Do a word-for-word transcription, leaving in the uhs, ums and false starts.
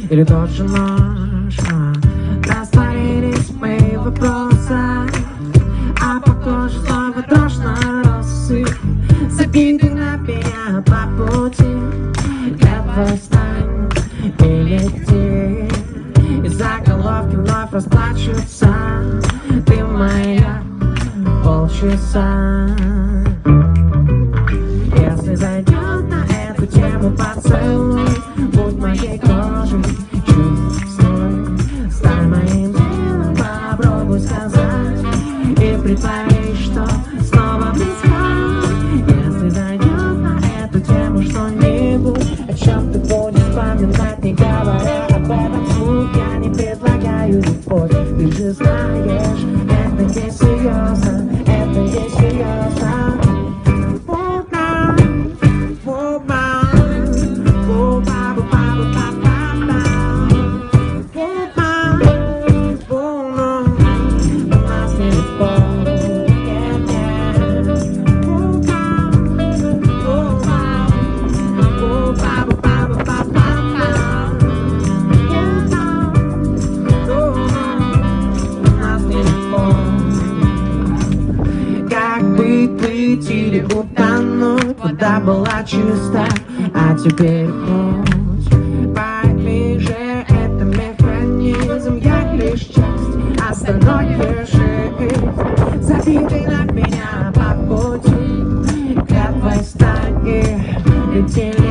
или тот же нож. Растворились мои вопросы, а по коже снова дрожь на россыпь. Закидай на меня по пути, клятвой стань и лети. И заголовки вновь расплачутся, ты моя полчаса. Если зайдет на эту тему поцелуй, будь моей кожей, чувствуй, стань моим телом, попробуй сказать и притворись, что снова близко. Если зайдет на эту тему что-нибудь, о чем ты будешь вспоминать, не говоря об этом вслух, я не предлагаю любовь. Ты же знаешь, это не серьезно, это не серьезно. Или утонуть, вода была чиста, а теперь путь поближе. Это механизм, я лишь часть остальной жизни. Забитай на меня по пути, клятвой стань и лети.